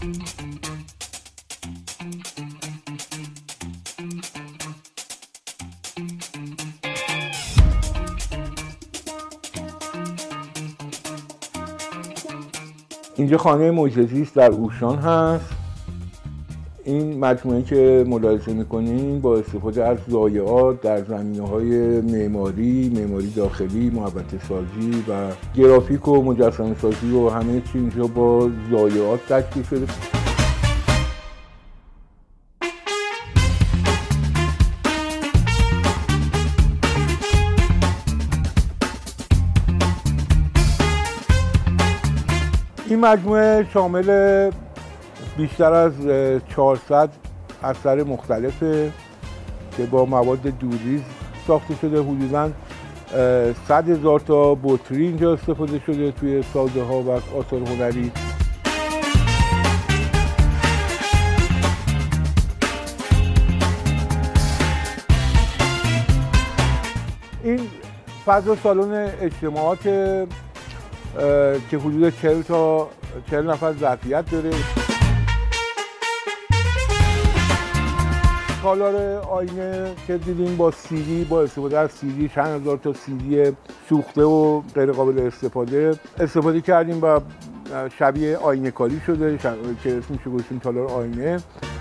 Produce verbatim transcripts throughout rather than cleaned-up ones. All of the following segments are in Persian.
اینجا خانه معجزه‌ایست در اوشان هست. این مجموعه که ملاحظه می‌کنین با استفاده از ضایعات در زمینه‌های معماری، معماری داخلی، محوطه سازی و گرافیک و مجسمه سازی و همه چی اینجا با ضایعات تشکیل شده. این مجموعه شامل بیشتر از چهارصد اثر مختلفه که با مواد دوریز ساخته شده. حدوداً صد هزار تا بطری اینجا استفاده شده توی سازه ها و آثار هنری. این فضا سالن اجتماعات که حدود چهل تا چهل نفر ظرفیت داره. تالار آینه که دیدیم با سیدی، با استفاده از سیدی، چند هزار تا سیدی سوخته و غیر قابل استفاده استفاده کردیم و شبیه آینه کاری شده که اسمش گذاشتیم تالار آینه.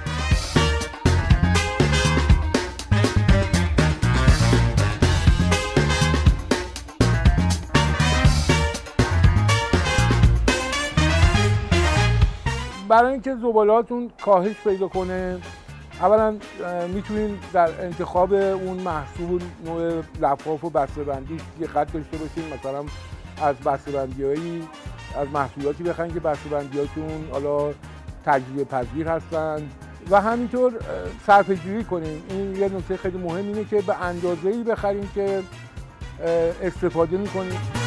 برای اینکه زبالاتون کاهش پیدا کنه، اولا میتونید در انتخاب اون محصول نوع لفاف و بسته‌بندیش دقت داشته باشین. مثلا از بسته‌بندی‌هایی از محصولاتی بخرید که بسته‌بندی‌هاشون حالا تجزیه پذیر هستن و همینطور صرفه‌جویی کنین. این یه نکته خیلی مهم اینه که به اندازه‌ای بخرین که استفاده می‌کنید.